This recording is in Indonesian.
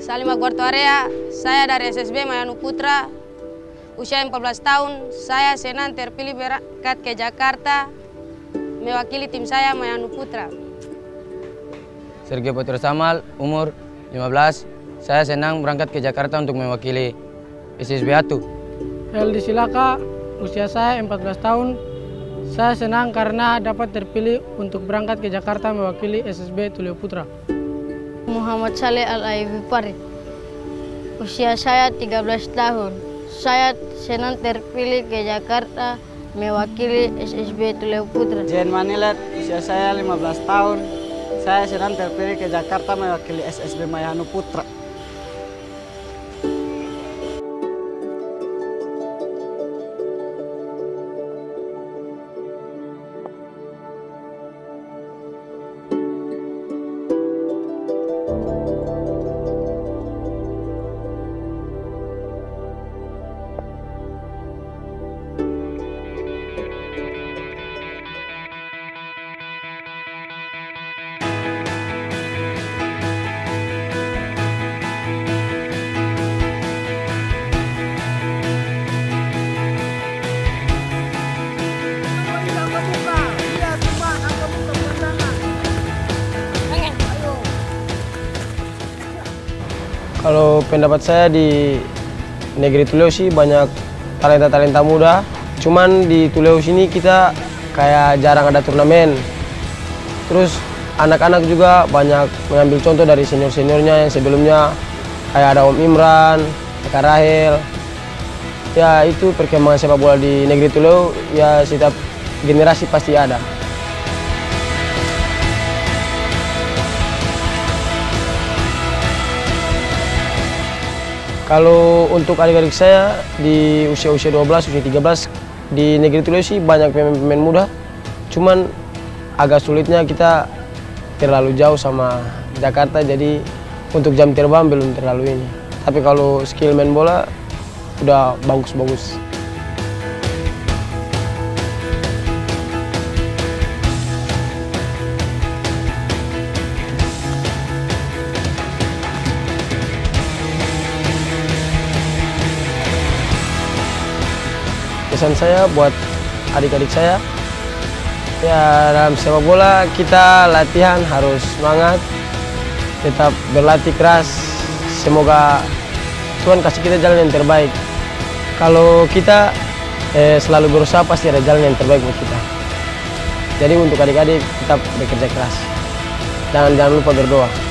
Salima Guartoarea, saya dari SSB Mayanu Putra, usia 14 tahun. Saya senang terpilih berangkat ke Jakarta, mewakili tim saya Mayanu Putra. Sergio Putra Samal, umur 15. Saya senang berangkat ke Jakarta untuk mewakili SSB Atu. Heldi Silaka, usia saya 14 tahun. Saya senang karena dapat terpilih untuk berangkat ke Jakarta mewakili SSB Tulio Putra. Muhammad Saleh Al-Aibipari, usia saya 13 tahun. Saya senang terpilih ke Jakarta mewakili SSB Tulio Putra. Jen Manilet, usia saya 15 tahun. Saya senang terpilih ke Jakarta mewakili SSB Mayanu Putra. Kalau pendapat saya di negeri Tuleu sih banyak talenta-talenta muda. Cuman di Tuleu sini kita kayak jarang ada turnamen. Terus anak-anak juga banyak mengambil contoh dari senior-seniornya yang sebelumnya. Kayak ada Om Imran, Kak Rahel. Ya itu perkembangan sepak bola di negeri Tuleu, ya setiap generasi pasti ada. Kalau untuk adik-adik saya di usia-usia 12, usia 13 di negeri Tuleu sih banyak pemain-pemain muda. Cuman agak sulitnya kita terlalu jauh sama Jakarta, jadi untuk jam terbang belum terlalu ini. Tapi kalau skill main bola udah bagus-bagus. Pesan saya buat adik-adik saya, ya dalam sepak bola kita latihan harus semangat, tetap berlatih keras. Semoga Tuhan kasih kita jalan yang terbaik. Kalau kita selalu berusaha pasti ada jalan yang terbaik buat kita. Jadi untuk adik-adik tetap bekerja keras. Jangan lupa berdoa.